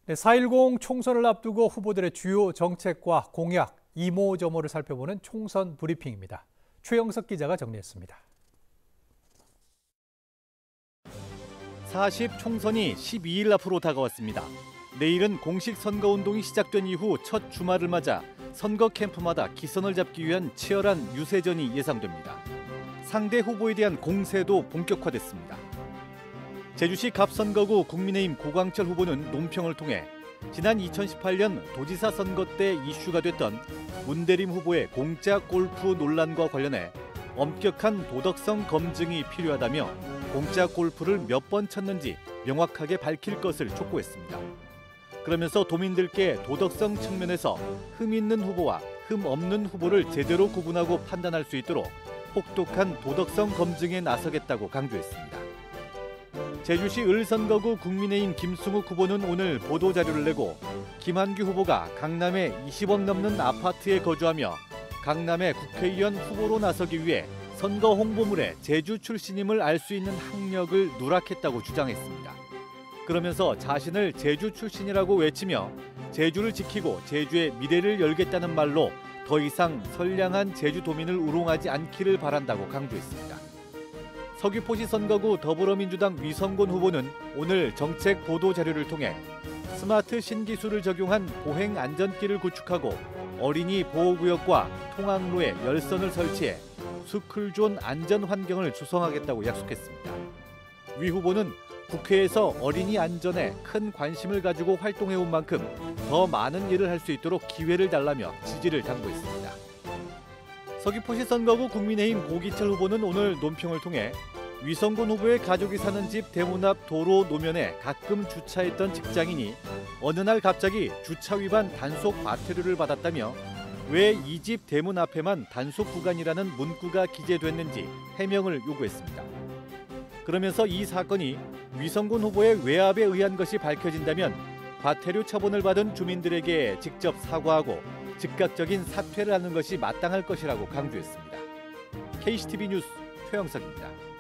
네, 4.10 총선을 앞두고 후보들의 주요 정책과 공약, 이모저모를 살펴보는 총선 브리핑입니다. 최영석 기자가 정리했습니다. 40 총선이 12일 앞으로 다가왔습니다. 내일은 공식 선거운동이 시작된 이후 첫 주말을 맞아 선거 캠프마다 기선을 잡기 위한 치열한 유세전이 예상됩니다. 상대 후보에 대한 공세도 본격화됐습니다. 제주시 갑선거구 국민의힘 고광철 후보는 논평을 통해 지난 2018년 도지사 선거 때 이슈가 됐던 문대림 후보의 공짜 골프 논란과 관련해 엄격한 도덕성 검증이 필요하다며 공짜 골프를 몇 번 쳤는지 명확하게 밝힐 것을 촉구했습니다. 그러면서 도민들께 도덕성 측면에서 흠 있는 후보와 흠 없는 후보를 제대로 구분하고 판단할 수 있도록 혹독한 도덕성 검증에 나서겠다고 강조했습니다. 제주시 을선거구 국민의힘 김승욱 후보는 오늘 보도자료를 내고 김한규 후보가 강남의 20억 넘는 아파트에 거주하며 강남의 국회의원 후보로 나서기 위해 선거 홍보물에 제주 출신임을 알 수 있는 학력을 누락했다고 주장했습니다. 그러면서 자신을 제주 출신이라고 외치며 제주를 지키고 제주의 미래를 열겠다는 말로 더 이상 선량한 제주도민을 우롱하지 않기를 바란다고 강조했습니다. 서귀포시 선거구 더불어민주당 위성곤 후보는 오늘 정책 보도 자료를 통해 스마트 신기술을 적용한 보행 안전길을 구축하고 어린이 보호구역과 통학로에 열선을 설치해 스쿨존 안전 환경을 조성하겠다고 약속했습니다. 위 후보는 국회에서 어린이 안전에 큰 관심을 가지고 활동해온 만큼 더 많은 일을 할 수 있도록 기회를 달라며 지지를 당부했습니다. 서귀포시 선거구 국민의힘 고기철 후보는 오늘 논평을 통해 위성곤 후보의 가족이 사는 집 대문 앞 도로 노면에 가끔 주차했던 직장인이 어느 날 갑자기 주차 위반 단속 과태료를 받았다며 왜 이 집 대문 앞에만 단속 구간이라는 문구가 기재됐는지 해명을 요구했습니다. 그러면서 이 사건이 위성곤 후보의 외압에 의한 것이 밝혀진다면 과태료 처분을 받은 주민들에게 직접 사과하고 즉각적인 사퇴를 하는 것이 마땅할 것이라고 강조했습니다. KCTV 뉴스 최영석입니다.